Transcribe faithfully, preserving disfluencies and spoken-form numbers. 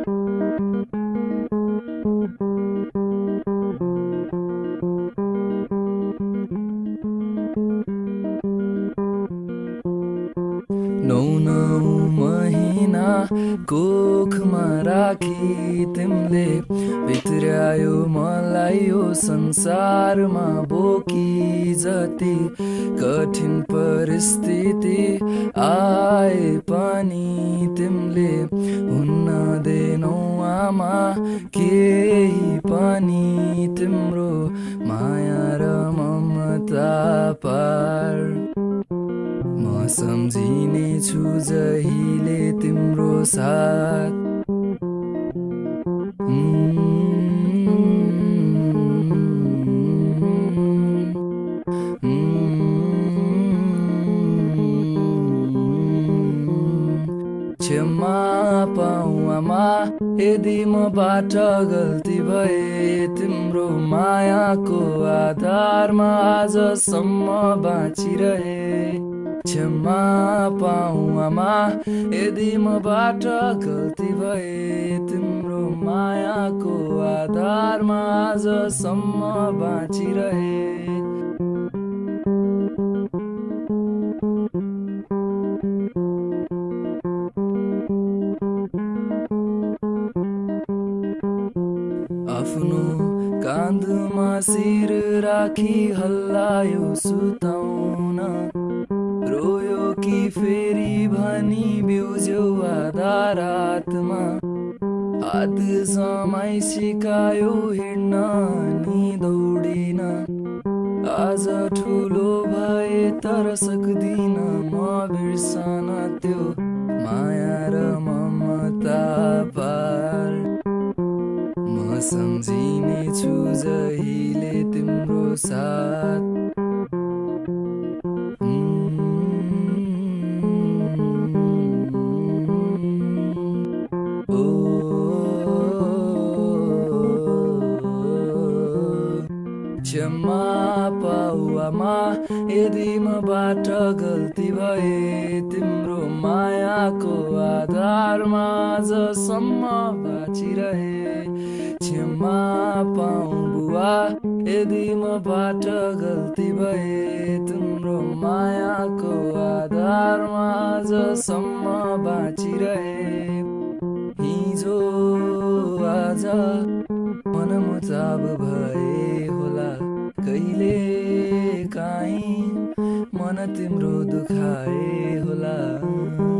नौ नौ महिना कोखमा राखी तिमीले भित्र्यायो मलाई यो संसारमा बोकी जति कठिन परिस्थिति आए पनि तिमीले हुन्न देनौ आमा केही पनि तिम्रो माया र ममता पार म सम्झिने छु जहिले तिम्रो साथ क्षमा पाऊ आमा यदि मबाट गल्ती भए तिम्रो मायाको आधारमा आजसम्म बाँचिरहे क्षमा पाऊ आमा यदि मबाट गल्ती भए तिम्रो मायाको आधारमा आजसम्म बाँचिरहे आफ्नो काँधमा शिर राखी हल्लायो सुताउन रोयो कि फेरि भनी बिउज्यो आधा रातमा हात समाई सिकायो हिँड्न नि दौडिन आज ठुलो भए तर सक्दिन म बिर्सन त्यो माया र ममता पार म सम्झिने छु जहिले तिम्रो साथ क्षमा पाऊ आमा यदि मबाट गल्ती भए तिम्रो मायाको आधारमा आजसम्म बाँचिरहे क्षमा पाऊ बुवा यदि मबाट गल्ती भए तिम्रो मायाको आधारमा आजसम्म बाँचिरहे हिजो आज मनमुटाव भए होला कहिले काहीँ मन तिम्रो दुखाए होला।